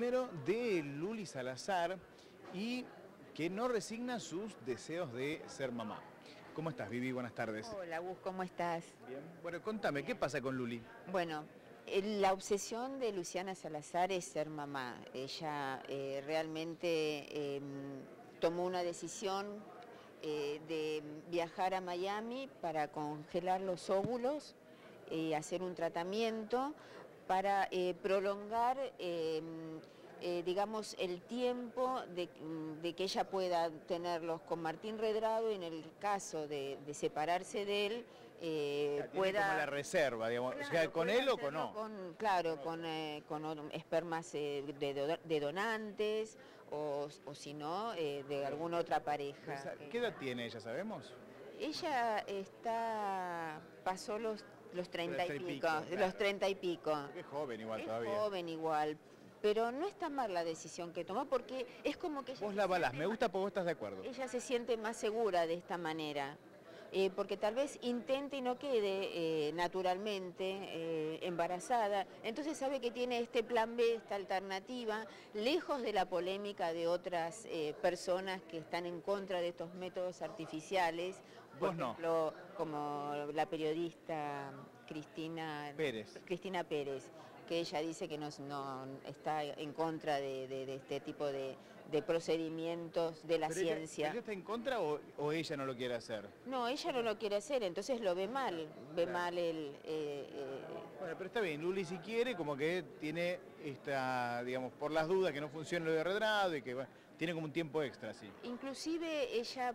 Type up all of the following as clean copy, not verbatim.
Primero de Luli Salazar y que no resigna sus deseos de ser mamá. ¿Cómo estás, Vivi? Buenas tardes. Hola, Gus, ¿cómo estás? Bien. Bueno, contame, ¿qué pasa con Luli? Bueno, la obsesión de Luciana Salazar es ser mamá. Ella realmente tomó una decisión de viajar a Miami para congelar los óvulos, hacer un tratamiento para prolongar digamos, el tiempo de que ella pueda tenerlos con Martín Redrado y en el caso de separarse de él, pueda... como la reserva, digamos, Claro, o sea, ¿con él o con no? Claro, con espermas de donantes o si no, de alguna otra pareja. ¿Qué edad tiene ella, sabemos? Ella pasó los 30 y pico, claro. los 30 y pico. Es joven igual Es todavía. joven igual, pero no está mal la decisión que tomó porque es como que... Vos la avalás, me gusta porque vos estás de acuerdo. Ella se siente más segura de esta manera, porque tal vez intente y no quede naturalmente embarazada, entonces sabe que tiene este plan B, esta alternativa, lejos de la polémica de otras personas que están en contra de estos métodos artificiales, por ejemplo, como la periodista Cristina Pérez, que ella dice que no está en contra de este tipo de procedimientos de la ciencia. ¿Ella está en contra o ella no lo quiere hacer? No, ella no lo quiere hacer, entonces lo ve mal, mal el... Bueno, pero está bien, Luli si quiere, como que tiene esta, digamos, por las dudas que no funcione lo de Redrado y que bueno, tiene como un tiempo extra, sí. Inclusive ella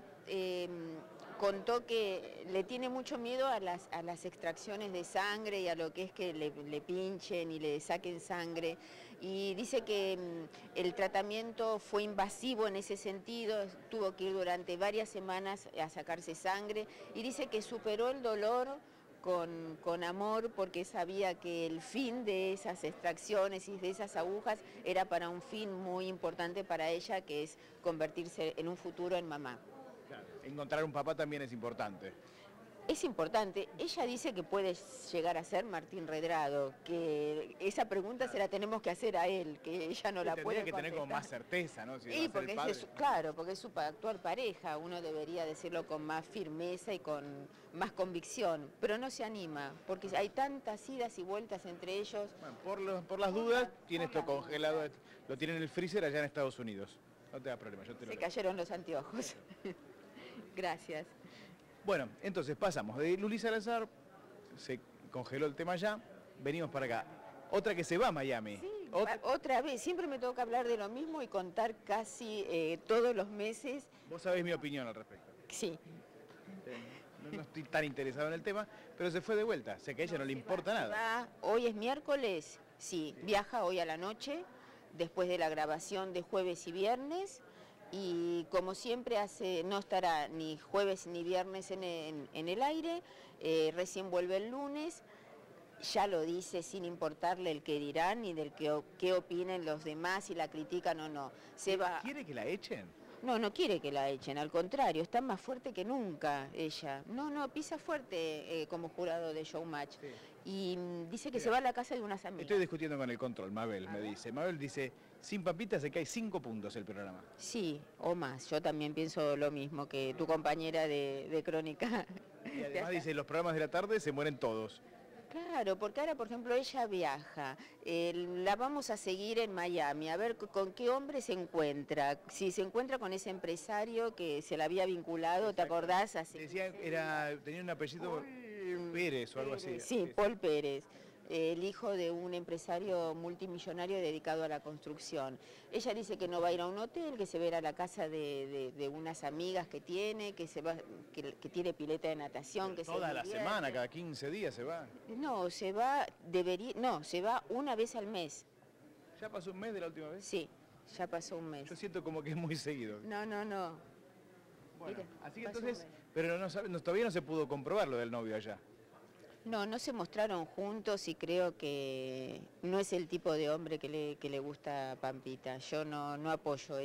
contó que le tiene mucho miedo a las extracciones de sangre y a lo que es que le pinchen y le saquen sangre, y dice que el tratamiento fue invasivo en ese sentido, tuvo que ir durante varias semanas a sacarse sangre y dice que superó el dolor con amor porque sabía que el fin de esas extracciones y de esas agujas era para un fin muy importante para ella, que es convertirse en un futuro en mamá. Claro. Encontrar un papá también es importante. Es importante. Ella dice que puede llegar a ser Martín Redrado, que esa pregunta se la tenemos que hacer a él, que ella no la puede contestar. Tendría que tener como más certeza, ¿no? Si sí, porque claro, porque es su actual pareja, uno debería decirlo con más firmeza y con más convicción, pero no se anima, porque hay tantas idas y vueltas entre ellos. Bueno, por las dudas, tiene esto congelado, lo tiene en el freezer allá en Estados Unidos. No te da problema, yo te lo leo. Cayeron los anteojos. Gracias. Bueno, entonces pasamos de Luli Salazar, se congeló el tema allá, venimos para acá. Otra que se va a Miami. Sí, otra vez, siempre me toca hablar de lo mismo y contar casi todos los meses. Vos sabés mi opinión al respecto. Sí. No estoy tan interesado en el tema, pero se fue de vuelta, o sea que a ella no le importa nada. Hoy es miércoles, sí, viaja hoy a la noche, después de la grabación de jueves y viernes. Y como siempre no estará ni jueves ni viernes en el aire, recién vuelve el lunes, ya lo dice sin importarle el que dirán ni del qué opinen los demás, si la critican o no. ¿Quiere que la echen? No quiere que la echen, al contrario, está más fuerte que nunca ella. No, pisa fuerte como jurado de Showmatch. Sí. Y dice que se va a la casa de unas amigas. Estoy discutiendo con el control, Mabel me dice. Mabel dice, sin papita se cae 5 puntos el programa. Sí, o más. Yo también pienso lo mismo que tu compañera de Crónica. Y además dice, los programas de la tarde se mueren todos. Claro, porque ahora, por ejemplo, ella viaja, la vamos a seguir en Miami, a ver con qué hombre se encuentra, si se encuentra con ese empresario que se la había vinculado, ¿te acordás? Decía, tenía un apellido Pérez o algo así. Sí, Paul Pérez, el hijo de un empresario multimillonario dedicado a la construcción. Ella dice que no va a ir a un hotel, que se va a ir a la casa de unas amigas que tiene, que tiene pileta de natación. Que toda la semana, cada 15 días se va. No, se va una vez al mes. ¿Ya pasó un mes de la última vez? Sí, ya pasó un mes. Yo siento como que es muy seguido. No. Bueno, así que entonces, pero todavía no se pudo comprobar lo del novio allá. No se mostraron juntos y creo que no es el tipo de hombre que le gusta a Pampita. Yo no apoyo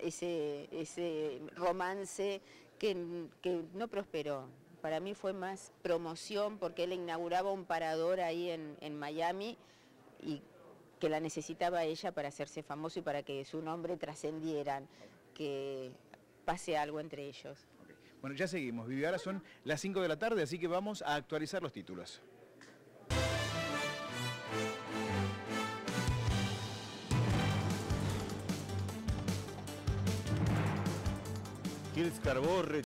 ese romance que no prosperó. Para mí fue más promoción porque él inauguraba un parador ahí en Miami y que la necesitaba ella para hacerse famoso y para que su nombre trascendieran, que pase algo entre ellos. Okay. Bueno, ya seguimos, Vivi, ahora son las 5 de la tarde, así que vamos a actualizar los títulos. Gils Carbó